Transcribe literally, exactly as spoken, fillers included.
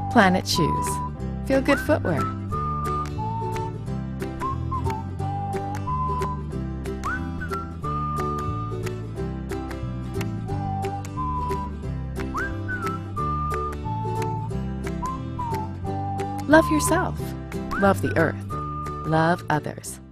Planet shoes. Feel good footwear. Love yourself. Love the earth. Love others.